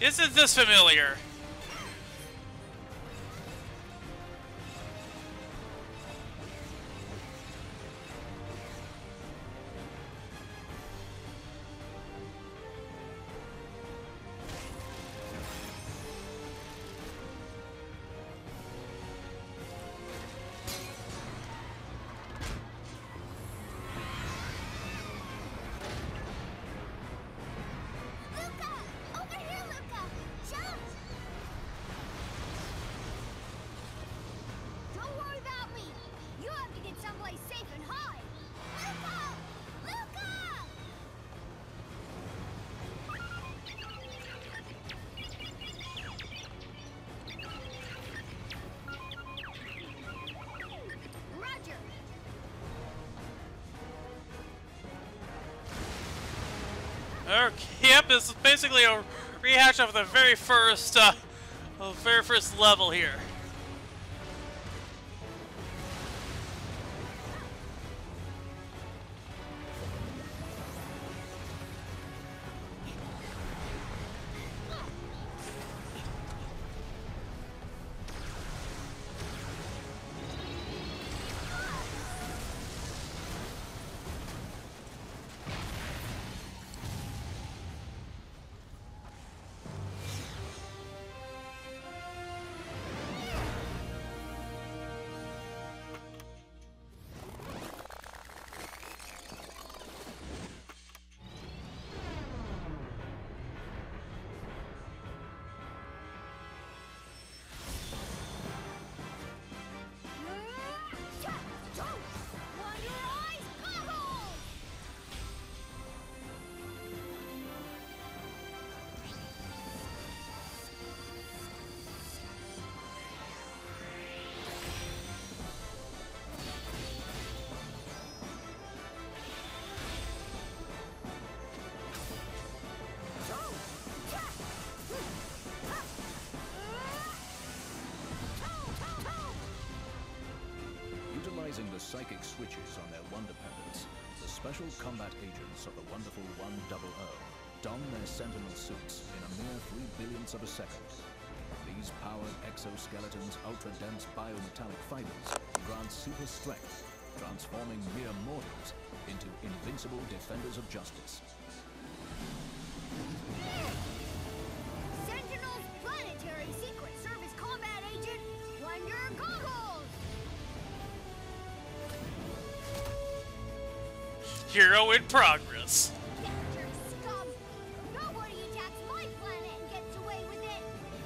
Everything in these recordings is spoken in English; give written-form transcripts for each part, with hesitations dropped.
Isn't this familiar? Yep, this is basically a rehash of the very first level here. Utilizing the psychic switches on their Wonder Pendants, the special combat agents of the wonderful 100 don their Sentinel suits in a mere 3 billionths of a second. These powered exoskeletons' ultra-dense biometallic fibers grant super strength, transforming mere mortals into invincible defenders of justice. Sentinel's Planetary Secret Service Combat Agent, Wonder Goggles! Hero in progress. Capture scum! Nobody attacks my planet and gets away with it!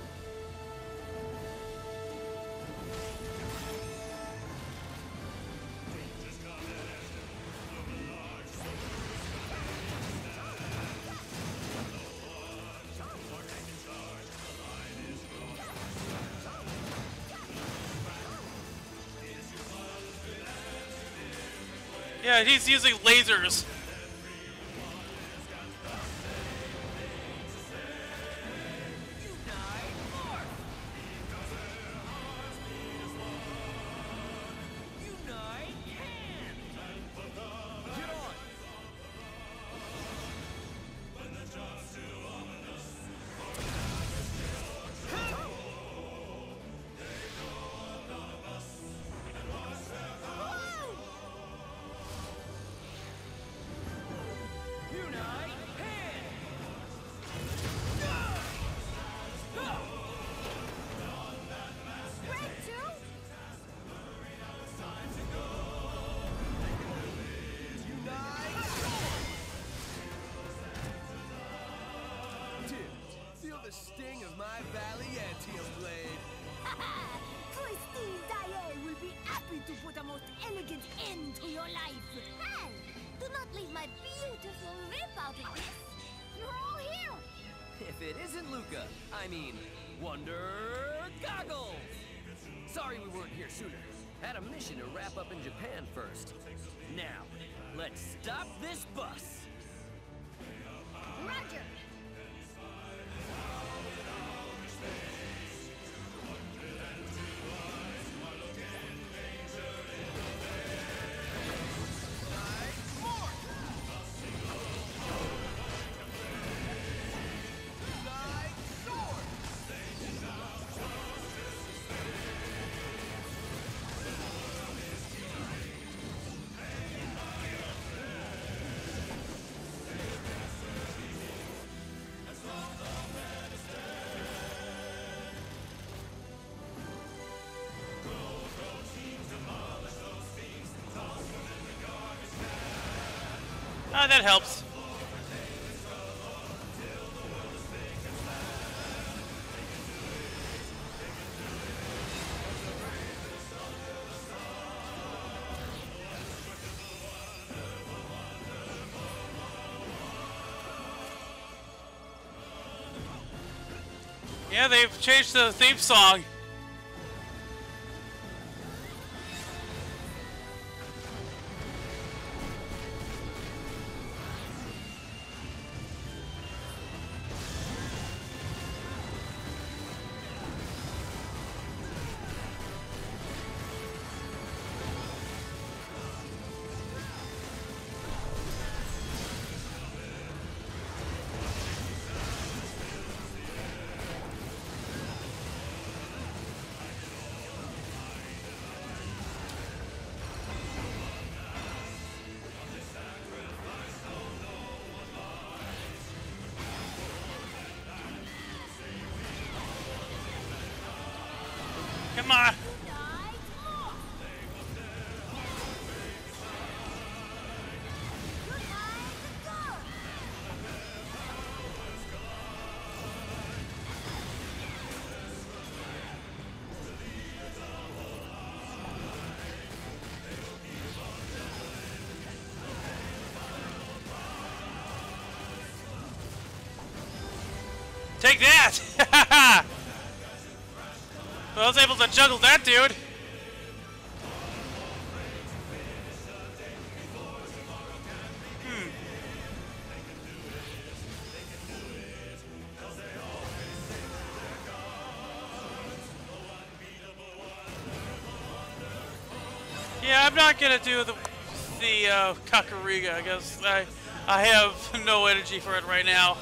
Yeah, he's using lasers. The sting of my Valiantium blade. Christine Daae will be happy to put a most elegant end to your life. And do not leave my beautiful rip out of this. You're all here. If it isn't Luca, I mean, Wonder Goggles! Sorry we weren't here sooner. Had a mission to wrap up in Japan first. Now, let's stop this bus. Roger. Like Ah, that helps. Yeah, they've changed the theme song. Come on. Take that! I was able to juggle that dude. Yeah, I'm not gonna do the Kakariko. I guess I have no energy for it right now.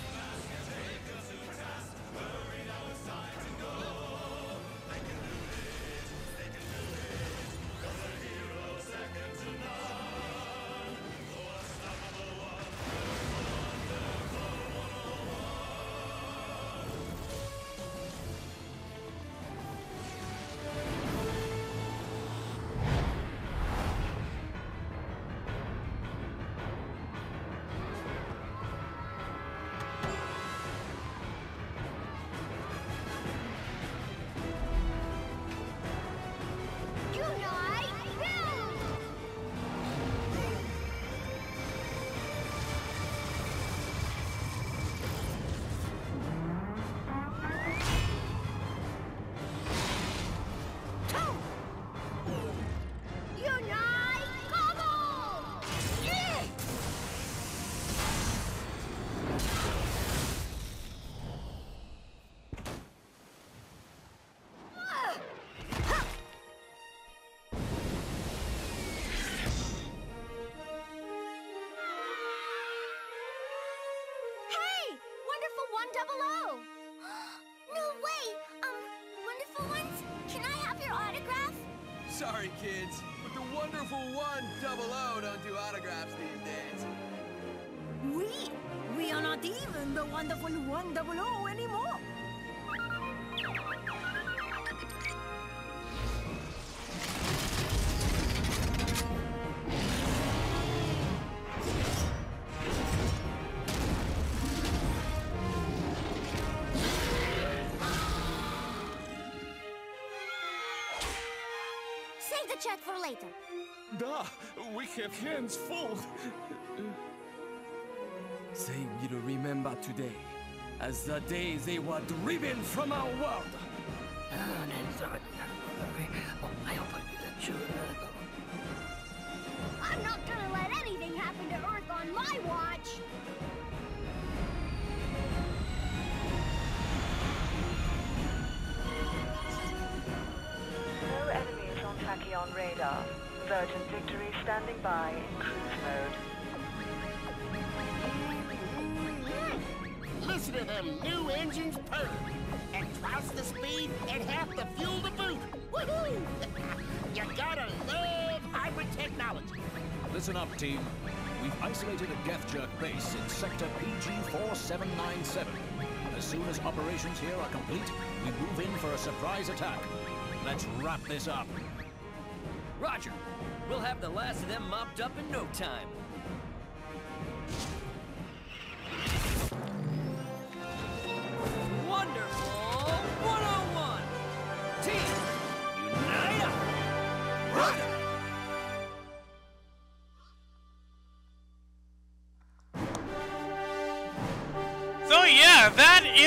Sorry, kids, but the wonderful 100 don't do autographs these days. We are not even the wonderful 100 anymore. Save the check for later. Da, we have hands full. They will remember today as the day they were driven from our world. I'm not gonna let anything happen to Earth on my watch. No enemies on Tachyon radar. Virgin Victory standing by in cruise mode. Listen to them new engines purr. And twice the speed and half the fuel to boot. Woohoo! You gotta love hybrid technology. Listen up, team. We've isolated a Geth Jerk base in sector PG-4797. As soon as operations here are complete, we move in for a surprise attack. Let's wrap this up. Roger. We'll have the last of them mopped up in no time.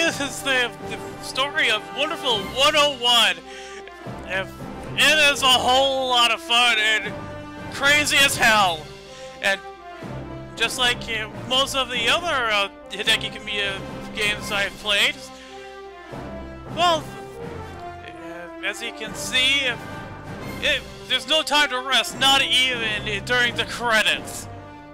this is the story of Wonderful 101. It is a whole lot of fun and crazy as hell. And just like most of the other Hideki Kamiya games I've played, well, as you can see, there's no time to rest, not even during the credits.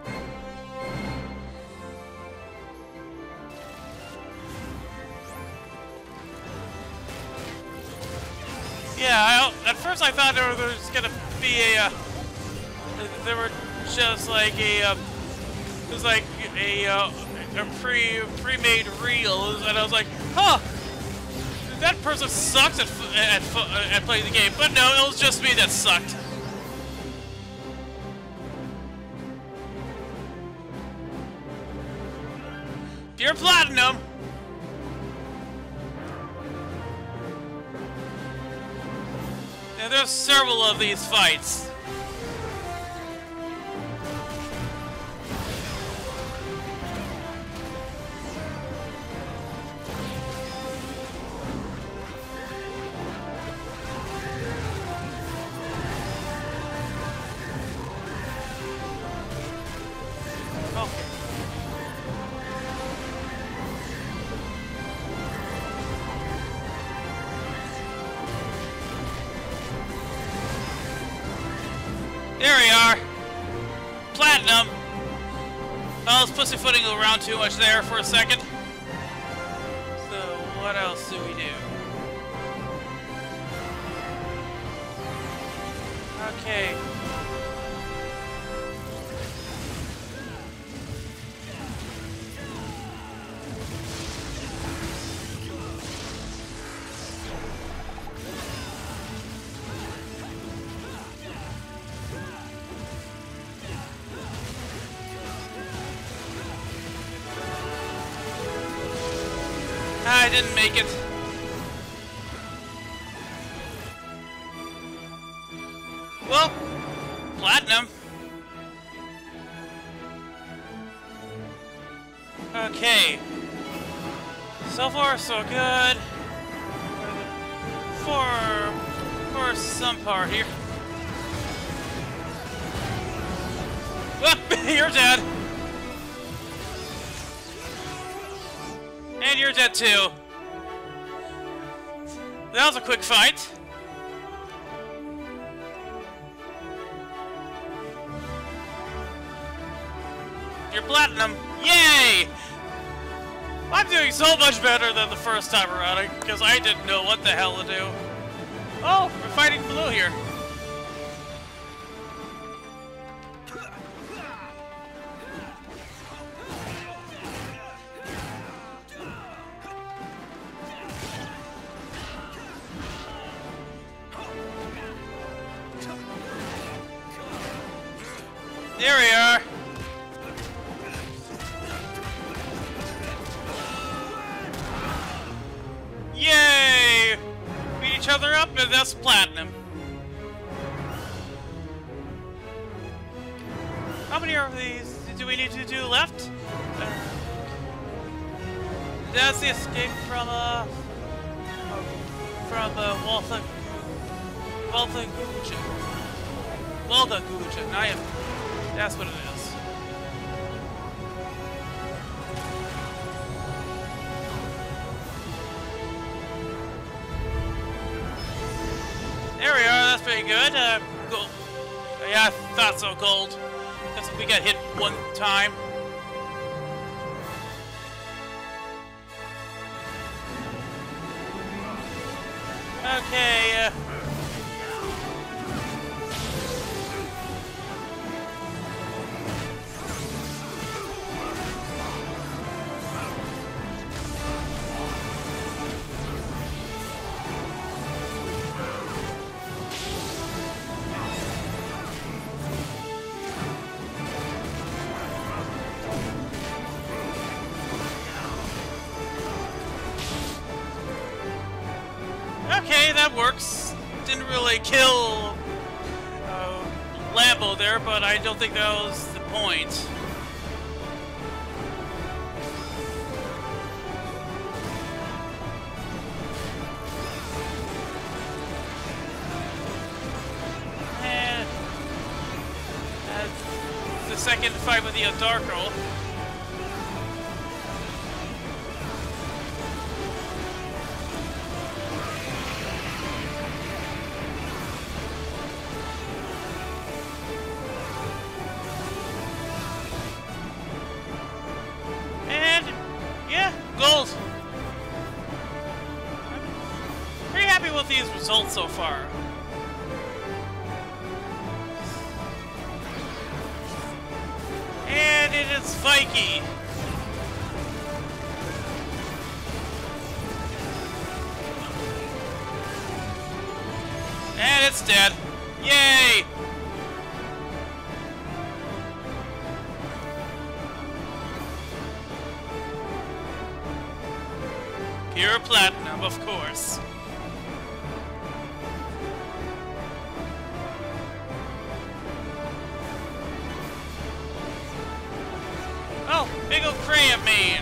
Yeah, at first I thought there was gonna be there were just like it was like a pre-made reel, and I was like, huh, that person sucks at playing the game. But no, it was just me that sucked. You're platinum. And there's several of these fights. There we are. Platinum. I was pussyfooting around too much there for a second. So, what else do we do? Okay. I didn't make it. Well, platinum. Okay. So far, so good. For some part here. Well, you're dead. And you're dead too. That was a quick fight. You're platinum. Yay! I'm doing so much better than the first time around because I didn't know what the hell to do. Oh, we're fighting blue here. There we are. Yay! Beat each other up, and that's platinum. How many of these do we need to do left? That's the escape from Walthaguja. That's what it is. There we are, that's pretty good. Cool. Yeah, I thought so, Gold. That's we got hit one time. Okay, okay, that works. Didn't really kill Lambo there, but I don't think that was the point. second fight with the Darko. And yeah, gold. I'm pretty happy with these results so far. And it is Vikey. And it's dead. Yay! Pure platinum, of course. Oh, big ol' crab man.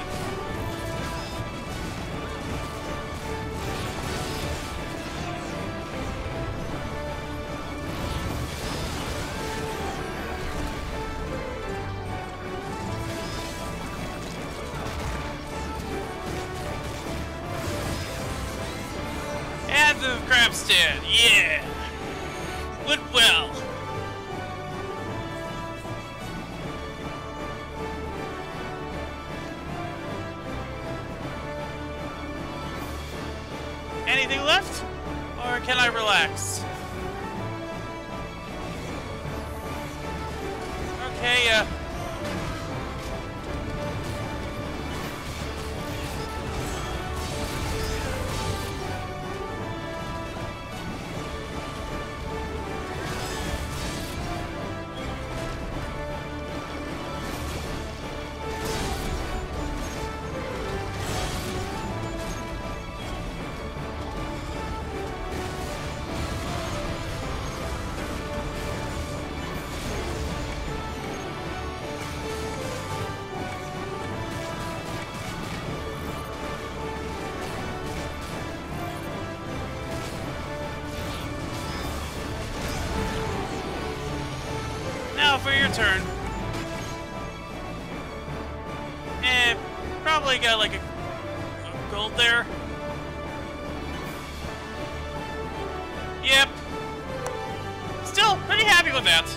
And the crab's dead. Yeah. Went well. Anything left? Or can I relax? Okay, now for your turn. Eh, probably got like a gold there. Yep. Still pretty happy with that.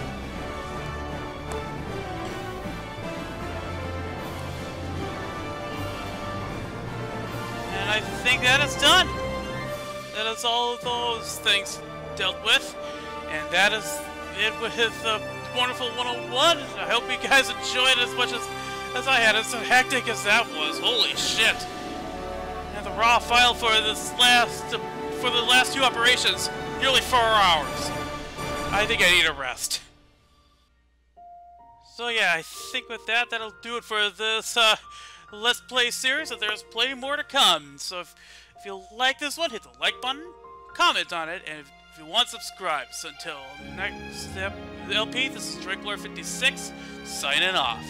And I think that is done. That is all of those things dealt with. And that is it with the Wonderful 101. I hope you guys enjoyed it as much as I had. As hectic as that was. Holy shit. And the raw file for this for the last two operations, nearly 4 hours. I think I need a rest. So yeah, I think with that, that'll do it for this Let's Play series, and there's plenty more to come. So if you like this one, hit the like button, comment on it, and if you want, subscribe. So until next LP, this is Drinkler56, signing off.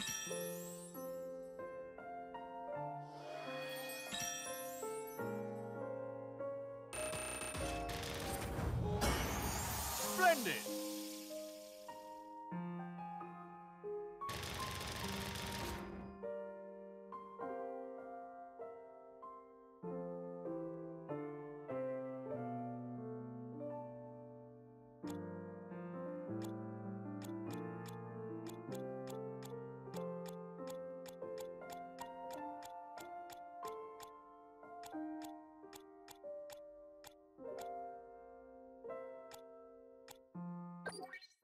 Splendid!